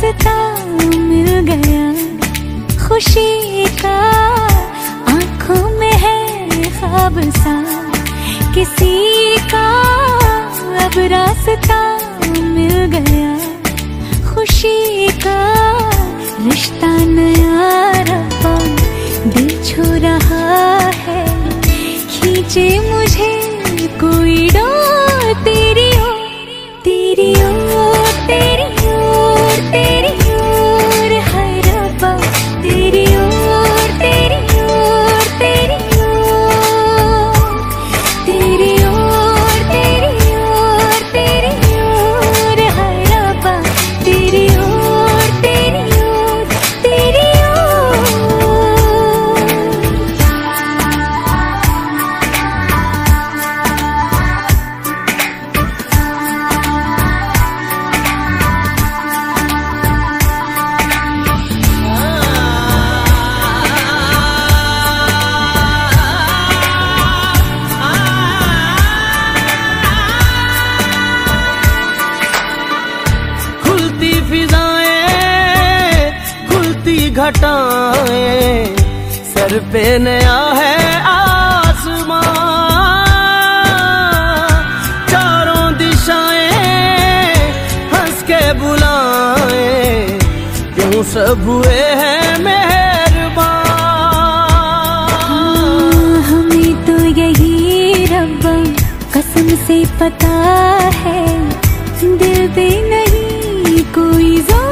रास्ता मिल गया खुशी का, आंखों में है ख्वाब सा किसी का, अब रास्ता मिल गया खुशी का। रिश्ता नया रब्बा दिल छू रहा है, खींचे मुझे कोई डोर तेरी ओर, तेरी ओर, तेरी ओर, तेरी ओर है रब्बा, तेरी ओर, तेरी ओर, तेरी ओर, तेरी ओर, तेरी ओर, तेरी ओर है रब्बा, तेरी ओर, तेरी ओर, तेरी ओर। खुलती फिजाएं, खुलती घटाएं, सर पे नया है आसमां, चारों दिशाएं हंस के बुलाएं, क्यों सब हुए हैं मेहरबान। हमें तो यही रब्बा कसम से पता है, दिल पे नहीं कोई ज़ोर